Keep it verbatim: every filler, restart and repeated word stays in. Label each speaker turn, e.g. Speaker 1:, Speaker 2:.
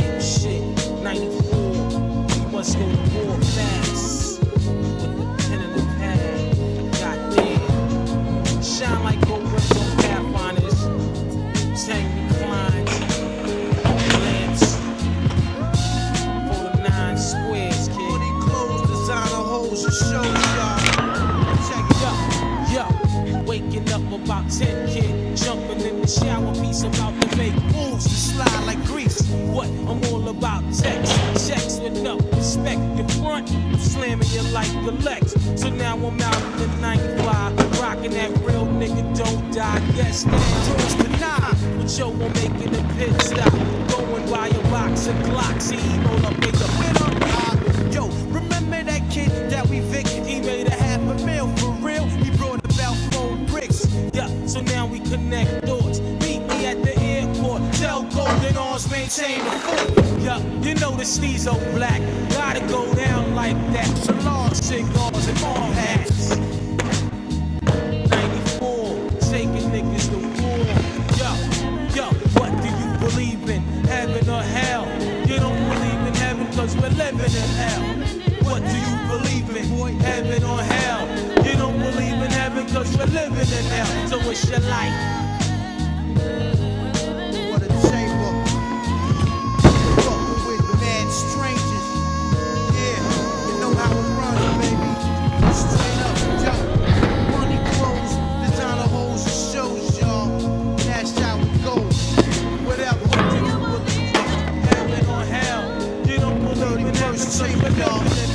Speaker 1: same shit. ninety-four, we must go to war fast. With the pen and the pad, goddamn. Shine like gold rims on Pathfinders. Tank reclines, lamps. For the nine squares, kid.
Speaker 2: Money clothes, designer hoes, and shows, y'all. Check it out.
Speaker 1: Yo, waking up about ten, kid. Jumping in the shower, piece about to make moves to slide like grease. What? I'm all about text. Checks with no respect. Your front, I'm slamming you like the Lex. So now I'm out in the ninety-five, rocking that real nigga don't die. Guess that yours tonight. But yo, I'm making a pit stop. Going by a box of Glocks. He roll up in the winner.
Speaker 2: Yo, remember that kid that we victim?
Speaker 1: He made a half a mil for real.
Speaker 2: He brought about four bricks.
Speaker 1: Yeah, so now we connect doors. Meet me at the airport. Tell Golden Arms maintain the fort. Yeah, you know the Steezo black. Gotta go down like that. Salon cigars and arm hats. ninety-four, taking niggas to war. Yo, yo, what do you believe in? Heaven or hell? You don't believe in heaven cause we're living in hell. What do you believe in? Heaven or hell? You don't believe in heaven cause we're living in hell. So what's your life?
Speaker 2: What a chamber. Fucking with mad strangers. Yeah, you know how it runs, baby. Straight up, yo. Money clothes, designer hoes and shows, y'all. That's how it goes. Whatever.
Speaker 1: What do you believe in? Heaven or hell? You don't believe in heaven cause we're living in hell.